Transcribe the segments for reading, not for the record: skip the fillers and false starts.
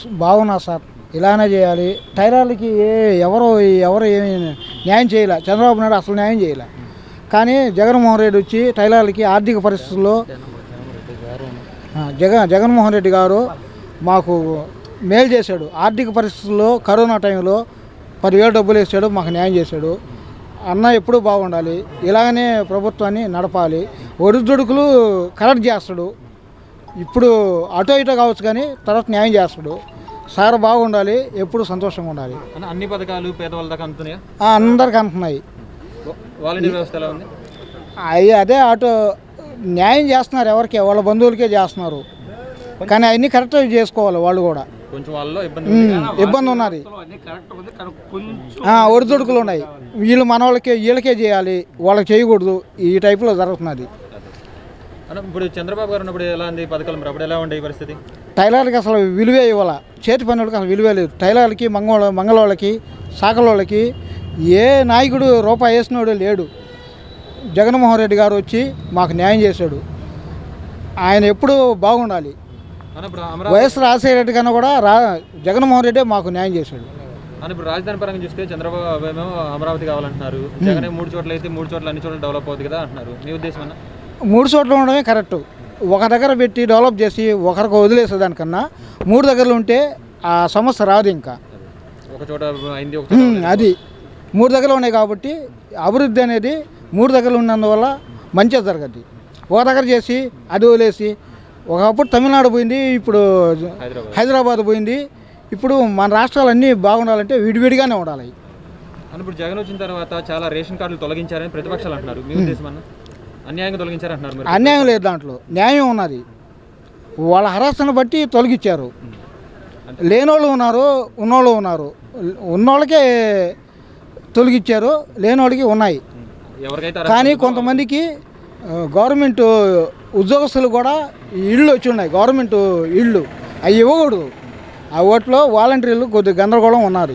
బాగున్నా సార్, ఇలానే చేయాలి. టైలర్లకి ఎవరు ఏమి న్యాయం చేయలే. చంద్రబాబు నాయుడు అసలు న్యాయం చేయలే. కానీ జగన్మోహన్ రెడ్డి వచ్చి టైలర్లకి ఆర్థిక పరిస్థితుల్లో జగన్మోహన్ రెడ్డి గారు మాకు మేలు చేశాడు. ఆర్థిక పరిస్థితుల్లో కరోనా టైంలో 10,000 డబ్బులు వేసాడు, మాకు న్యాయం చేశాడు. అన్న ఎప్పుడూ బాగుండాలి, ఇలాగనే ప్రభుత్వాన్ని నడపాలి. ఒడిదుడుకులు కరెక్ట్ చేస్తాడు. ఇప్పుడు అటో ఇటో కావచ్చు కానీ తర్వాత న్యాయం చేస్తాడు. సార్ బాగుండాలి, ఎప్పుడు సంతోషంగా ఉండాలి. అన్ని పథకాలు పేదవాళ్ళ దాకా అందుతున్నాయా? అందరికి అందుతున్నాయి. వాలంటీర్ వ్యవస్థ ఎలా ఉంది? అదే అటు న్యాయం చేస్తున్నారు, ఎవరికి వాళ్ళ బంధువులకే చేస్తున్నారు. కానీ అవన్నీ కరెక్ట్ చేసుకోవాలి. వాళ్ళు కూడా కొంచెం వాళ్ళలో ఇబ్బంది ఉన్నది. ఒడిదుడుకులు ఉన్నాయి. వీళ్ళు మన వీళ్ళకే చేయాలి, వాళ్ళకి చేయకూడదు. ఈ టైపులో జరుగుతున్నది. ఇప్పుడు చంద్రబాబు గారు ఉన్నప్పుడు ఎలా ఉంది పథకాలు? అప్పుడు ఎలా ఉండే పరిస్థితి? టైలర్కి అసలు విలువే ఇవ్వాల. చేతి పనులకి అసలు విలువే లేదు. టైలర్లకి మంగళవాళ్ళకి సాకలోళ్ళకి ఏ నాయకుడు రూపాయి వేసినోడు లేడు. జగన్మోహన్ రెడ్డి గారు వచ్చి మాకు న్యాయం చేశాడు. ఆయన ఎప్పుడు బాగుండాలి. వైఎస్ రాజశేఖర రెడ్డి కన్నా కూడా జగన్మోహన్ రెడ్డి మాకు న్యాయం చేశాడు. ఇప్పుడు రాజధాని పరంగా చూస్తే చంద్రబాబు ఏమో అమరావతి కావాలంటున్నారు. జగన్ 3 చోట్ల అయితే 3 చోట్ల అన్ని చోట్ల డెవలప్ అవుతుంది కదా అంటున్నారు. మీ ఉద్దేశం అన్న? 3 చోట్ల ఉండడమే కరెక్ట్. ఒక దగ్గర పెట్టి డెవలప్ చేసి ఒకరికి వదిలేసేదానికన్నా 3 దగ్గరలో ఉంటే ఆ సమస్య రాదు. ఇంకా ఒక చోట అయింది, అది 3 దగ్గర ఉన్నాయి కాబట్టి అభివృద్ధి అనేది 3 దగ్గరలో ఉన్నందువల్ల మంచిగా జరగద్ది. ఒక దగ్గర చేసి అది వదిలేసి ఒకప్పుడు తమిళనాడు పోయింది, ఇప్పుడు హైదరాబాద్ పోయింది. ఇప్పుడు మన రాష్ట్రాలన్నీ బాగుండాలంటే విడివిడిగానే ఉండాలి. ఇప్పుడు జగన్ వచ్చిన తర్వాత చాలా రేషన్ కార్డులు తొలగించారని ప్రతిపక్షాలు అంటున్నారు. మీ ఉద్దేశం అన్న? అన్యాయంగా తొలగించారంటున్నారు. అన్యాయం లేదు, దాంట్లో న్యాయం ఉన్నది. వాళ్ళ హరాసను బట్టి తొలగించారు. లేనోళ్ళు ఉన్నారు, ఉన్నోళ్ళు ఉన్నారు. ఉన్నోళ్ళకే తొలగించారు, లేనోళ్ళకి ఉన్నాయి. కానీ కొంతమందికి గవర్నమెంట్ ఉద్యోగస్తులు కూడా ఇళ్ళు వచ్చి ఉన్నాయి. గవర్నమెంట్ ఇళ్ళు అవి ఇవ్వకూడదు. ఆ ఓట్లో వాలంటీర్లు కొద్దిగా గందరగోళం ఉన్నారు.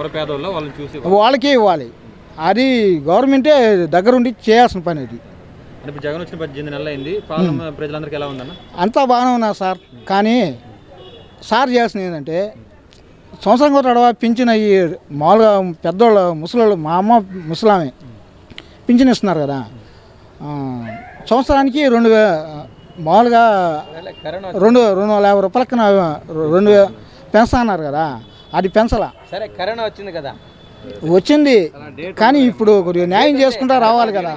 వాళ్ళకే ఇవ్వాలి. అది గవర్నమెంటే దగ్గరుండి చేయాల్సిన పని. అది జగన్ వచ్చిన 18 నెలలు అయింది. ప్రజలందరికీ ఎలా ఉందన్న? అంతా బాగానే ఉన్నారు సార్. కానీ సార్ చేయాల్సింది ఏంటంటే సంవత్సరం కూడా పింఛన్ అయ్యి మామూలుగా పెద్దోళ్ళు ముసలోళ్ళు, మా అమ్మ ముసలామే పింఛన్ ఇస్తున్నారు కదా. సంవత్సరానికి 2,000 మామూలుగా 250 రూపాయలకి 2,000 పెన్షన్ అన్నారు కదా. అది పెంచలా. సరే కరోనా వచ్చింది కదా, వచ్చింది. కానీ ఇప్పుడు కొద్దిగా న్యాయం చేసుకుంటా రావాలి కదా.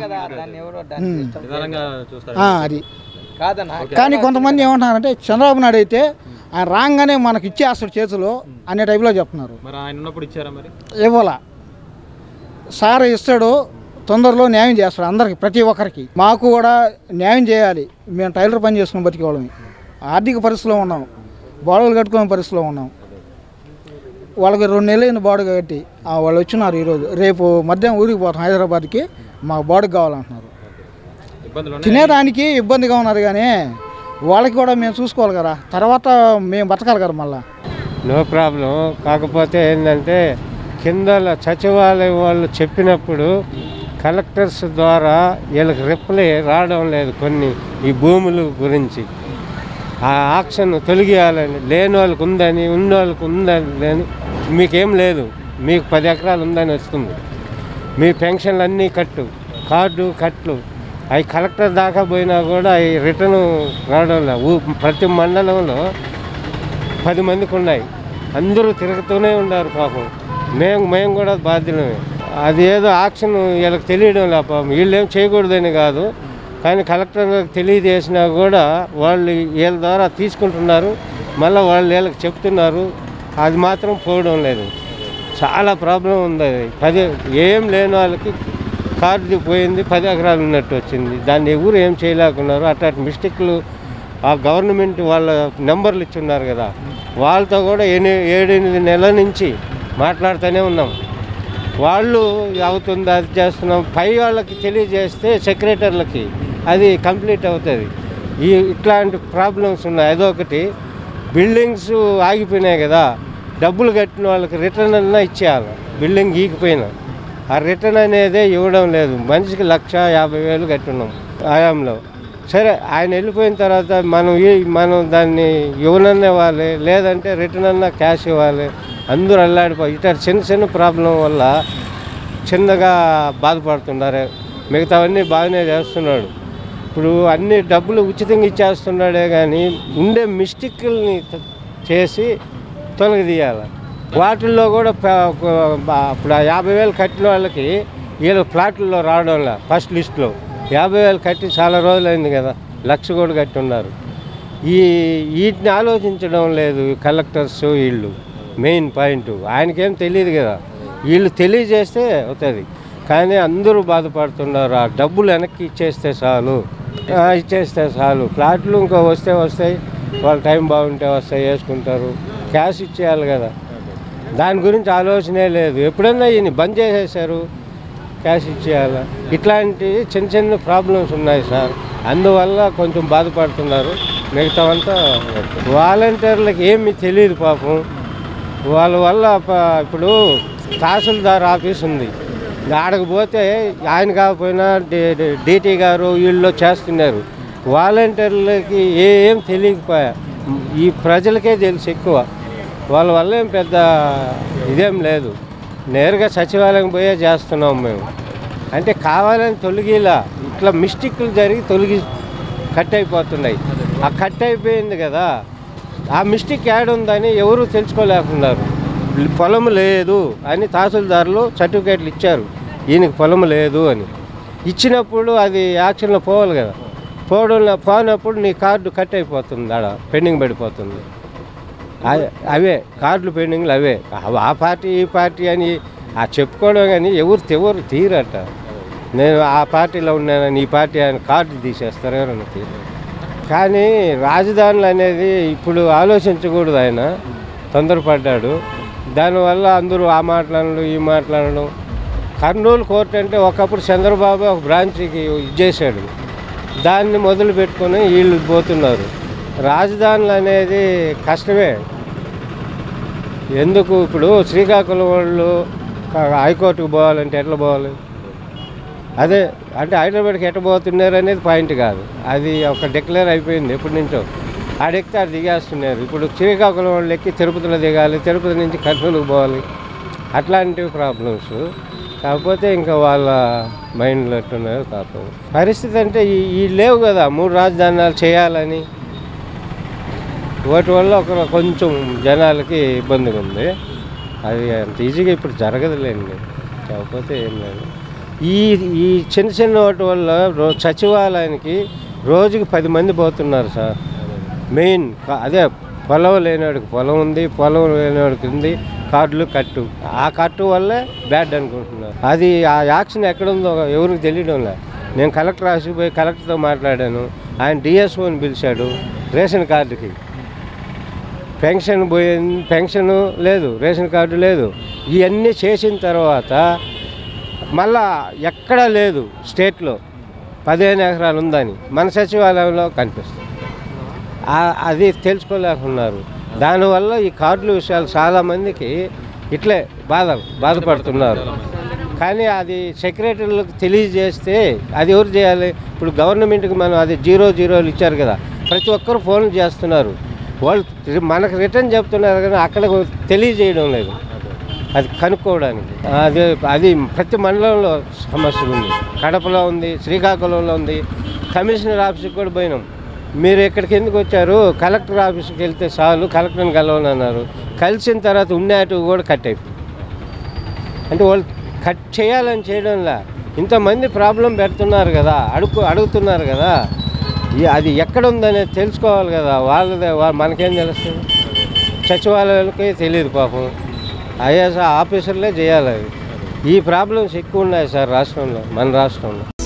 అది కానీ కొంతమంది ఏమంటున్నారంటే చంద్రబాబు నాయుడు అయితే ఆయన రాగానే మనకి ఇచ్చేస్తాడు చేతులు అనే టైప్లో చెప్తున్నారు. ఇవ్వాల. సార్ ఇస్తాడు, తొందరలో న్యాయం చేస్తాడు అందరికి, ప్రతి ఒక్కరికి. మాకు కూడా న్యాయం చేయాలి. మేము టైలర్ పని చేసుకుని బతికేవాళ్ళమి. ఆర్థిక పరిస్థితిలో ఉన్నాం, బాడలు కట్టుకునే పరిస్థితిలో ఉన్నాం. వాళ్ళకి 2 నెలలైన బాడీ కట్టి వాళ్ళు వచ్చినారు. ఈరోజు రేపు మధ్యాహ్నం ఊరికి పోతాం హైదరాబాద్కి. మాకు బాడీకి కావాలంటున్నారు. తినేదానికి ఇబ్బందిగా ఉన్నారు. కానీ వాళ్ళకి కూడా మేము చూసుకోవాలి కదా, తర్వాత మేము బతకాలి కదా మళ్ళీ. No problem. కాకపోతే ఏంటంటే కింద సచివాలయం వాళ్ళు చెప్పినప్పుడు కలెక్టర్స్ ద్వారా వీళ్ళకి రిప్లై రావడం లేదు. కొన్ని ఈ భూముల గురించి ఆ ఆక్షన్ తొలగియాలని, లేని వాళ్ళకి ఉందని, ఉన్న వాళ్ళకి ఉందని, మీకేం లేదు, మీకు 10 ఎకరాలు ఉందని వస్తుంది, మీ పెన్షన్లు అన్నీ కార్డు కట్లు అవి కలెక్టర్ దాకా పోయినా కూడా అవి రిటర్న్ రావడం లేదు. ప్రతి మండలంలో 10 మందికి ఉన్నాయి. అందరూ తిరుగుతూనే ఉన్నారు పాపం. మేము కూడా బాధ్యులమే. అది ఏదో ఆక్షన్ వీళ్ళకి తెలియడం లేదు పాపం. వీళ్ళేం చేయకూడదని కాదు, కానీ కలెక్టర్లకు తెలియజేసినా కూడా వాళ్ళు వీళ్ళ ద్వారా తీసుకుంటున్నారు. మళ్ళీ వాళ్ళు వీళ్ళకి చెప్తున్నారు, అది మాత్రం పోవడం లేదు. చాలా ప్రాబ్లం ఉంది. అది ఏం లేని వాళ్ళకి కార్డు పోయింది, 10 ఎకరాలు ఉన్నట్టు వచ్చింది. దాన్ని ఎవరు ఏం చేయలేకున్నారు. అట్లాంటి మిస్టేక్లు ఆ గవర్నమెంట్ వాళ్ళ నెంబర్లు ఇచ్చున్నారు కదా, వాళ్ళతో కూడా 7-8 నెలల నుంచి మాట్లాడుతూనే ఉన్నాం. వాళ్ళు అవుతుంది, అది చేస్తున్నాం. పై వాళ్ళకి తెలియజేస్తే సెక్రటరీలకి అది కంప్లీట్ అవుతుంది. ఇట్లాంటి ప్రాబ్లమ్స్ ఉన్నాయి. అదొకటి. బిల్డింగ్స్ ఆగిపోయినాయి కదా, డబ్బులు కట్టిన వాళ్ళకి రిటర్న్ అన్నా ఇచ్చేయాలి. బిల్డింగ్ ఈగిపోయినా ఆ రిటర్న్ అనేదే ఇవ్వడం లేదు. మనిషికి 1,50,000 కట్టున్నాం ఆయాంలో. సరే ఆయన వెళ్ళిపోయిన తర్వాత మనం దాన్ని ఇవ్వనన్న ఇవ్వాలి, లేదంటే రిటర్న్ అన్నా క్యాష్ ఇవ్వాలి. అందరూ అల్లాడిపోయి ఇట్లా చిన్న చిన్న ప్రాబ్లం వల్ల చిన్నగా బాధపడుతున్నారు. మిగతావన్నీ బాగానే చేస్తున్నాడు. ఇప్పుడు అన్ని డబ్బులు ఉచితంగా ఇచ్చేస్తున్నాడే కానీ ఉండే మిస్టేక్ని చేసి తొలగదీయాలి. వాటిల్లో కూడా ఇప్పుడు 50,000 కట్టిన వాళ్ళకి వీళ్ళు ఫ్లాట్లలో రావడంలా ఫస్ట్ లిస్టులో 50,000 కట్టి చాలా రోజులైంది కదా, 1,00,000 కూడా కట్టి ఉన్నారు. వీటిని ఆలోచించడం లేదు కలెక్టర్స్. వీళ్ళు మెయిన్ పాయింట్ ఆయనకేం తెలియదు కదా, వీళ్ళు తెలియజేస్తే అవుతుంది. కానీ అందరూ బాధపడుతున్నారు. ఆ డబ్బులు వెనక్కి ఇచ్చేస్తే చాలు ఫ్లాట్లు ఇంకా వస్తాయి, వాళ్ళ టైం బాగుంటే వస్తాయి, వేసుకుంటారు. క్యాష్ ఇచ్చేయాలి కదా, దాని గురించి ఆలోచనే లేదు. ఎప్పుడన్నా ఈయన బంద్ చేసేసారు, క్యాష్ ఇచ్చేయాలి. ఇట్లాంటి చిన్న చిన్న ప్రాబ్లమ్స్ ఉన్నాయి సార్, అందువల్ల కొంచెం బాధపడుతున్నారు. మిగతావంతా వాలంటీర్లకు ఏమీ తెలియదు పాపం. వాళ్ళ వల్ల ఇప్పుడు తహసీల్దార్ ఆఫీస్ ఉంది, ఆడకపోతే ఆయన కాకపోయినా డీటీ గారు వీళ్ళు చేస్తున్నారు. వాలంటీర్లకి ఏం తెలియకపోయా, ఈ ప్రజలకే తెలుసు ఎక్కువ. వాళ్ళ వల్ల ఏం పెద్ద ఇదేం లేదు. నేరుగా సచివాలయం పోయే చేస్తున్నాం మేము. అంటే కావాలని తొలగిలా ఇట్లా మిస్టేక్లు జరిగి కట్ అయిపోతున్నాయి. ఆ కట్ అయిపోయింది కదా, ఆ మిస్టేక్ యాడుందని ఎవరు తెలుసుకోలేకున్నారు. పొలం లేదు అని తహసీల్దారులు సర్టిఫికేట్లు ఇచ్చారు, ఈయనకి పొలం లేదు అని. ఇచ్చినప్పుడు అది యాక్షన్లో పోవాలి కదా, పోనప్పుడు నీ కార్డు కట్ అయిపోతుంది, ఆడ పెండింగ్ పడిపోతుంది. అవే కార్డులు పెండింగ్లు అవే. ఆ పార్టీ ఈ పార్టీ అని చెప్పుకోవడం కానీ ఎవరు తీరట. నేను ఆ పార్టీలో ఉన్నానని ఈ పార్టీ అని కార్డు తీసేస్తారు, ఎవరన్నా తీరు. కానీ రాజధానులు అనేది ఇప్పుడు ఆలోచించకూడదు. ఆయన తొందరపడ్డాడు, దానివల్ల అందరూ ఆ మాట్లాడడం ఈ మాట్లాడడం. కర్నూలు కోర్టు అంటే ఒకప్పుడు చంద్రబాబు ఒక బ్రాంచ్కి ఇచ్చేసాడు, దాన్ని మొదలు పెట్టుకొని వీళ్ళు పోతున్నారు. రాజధానులు అనేది కష్టమే. ఎందుకు ఇప్పుడు శ్రీకాకుళం వాళ్ళు హైకోర్టుకు పోవాలంటే ఎట్లా పోవాలి? అదే అంటే హైదరాబాద్కి ఎట్లా పోతున్నారు అనేది పాయింట్ కాదు, అది ఒక డిక్లేర్ అయిపోయింది ఎప్పటి నుంచో. ఆడెక్కితే ఆడ దిగేస్తున్నారు. ఇప్పుడు శ్రీకాకుళం వాళ్ళు ఎక్కి తిరుపతిలో దిగాలి, తిరుపతి నుంచి కర్నూలుకు పోవాలి. అట్లాంటివి ప్రాబ్లమ్స్. కాకపోతే ఇంకా వాళ్ళ మైండ్లో ఎట్టున్నాయో కాదు పరిస్థితి. అంటే ఈ లేవు కదా 3 రాజధానులు చేయాలని, వాటి వల్ల కొంచెం జనాలకి ఇబ్బందిగా ఉంది. అది అంత ఈజీగా ఇప్పుడు జరగదులేండి. కాకపోతే ఏం లేదు, ఈ చిన్న వాటి వల్ల సచివాలయానికి రోజుకి 10 మంది పోతున్నారు సార్. మెయిన్ అదే పొలం లేనివాడికి పొలం ఉంది, పొలం లేనివాడికి ఉంది, కార్డులు కట్టు. ఆ కట్టు వల్లే బ్యాడ్ అనుకుంటున్నారు. అది ఆ యాక్షన్ ఎక్కడుందో ఎవరికి తెలియడం లేదు. నేను కలెక్టర్ ఆఫీస్కి పోయి కలెక్టర్తో మాట్లాడాను, ఆయన డిఎస్ఓని పిలిచాడు. రేషన్ కార్డుకి పెన్షన్ లేదు, రేషన్ కార్డు లేదు. ఇవన్నీ చేసిన తర్వాత మళ్ళా ఎక్కడా లేదు స్టేట్లో 15 ఎకరాలు ఉందని మన సచివాలయంలో కనిపిస్తుంది. అది తెలుసుకోలేకున్నారు. దానివల్ల ఈ కార్డుల విషయాలు చాలామందికి ఇట్లే బాధపడుతున్నారు. కానీ అది సెక్రటరీలకు తెలియజేస్తే అది ఎవరు చేయాలి? ఇప్పుడు గవర్నమెంట్కి మనం అది 00 ఇచ్చారు కదా, ప్రతి ఒక్కరు ఫోన్లు చేస్తున్నారు. వాళ్ళు మనకు రిటర్న్ చెప్తున్నారు కానీ అక్కడ తెలియజేయడం లేదు, అది కనుక్కోవడానికి. అది ప్రతి మండలంలో సమస్యలు ఉంది. కడపలో ఉంది, శ్రీకాకుళంలో ఉంది. కమిషనర్ ఆఫీస్కి కూడా పోయినాం. మీరు ఎక్కడికి ఎందుకు వచ్చారు? కలెక్టర్ ఆఫీస్కి వెళ్తే చాలు, కలెక్టర్ని కలవనన్నారు. కలిసిన తర్వాత ఉండేటివి కూడా కట్ అయిపోయింది. అంటే వాళ్ళు కట్ చేయాలని చేయడంలా ఇంతమంది ప్రాబ్లం పెడుతున్నారు కదా, అడుగుతున్నారు కదా, అది ఎక్కడ ఉందనేది తెలుసుకోవాలి కదా. మనకేం తెలుస్తుంది? సచివాలయాలకే తెలియదు పాపం. ఐఏఎస్ ఆఫీసర్లే చేయాలి. అది ఈ ప్రాబ్లమ్స్ ఎక్కువ ఉన్నాయి సార్ రాష్ట్రంలో, మన రాష్ట్రంలో.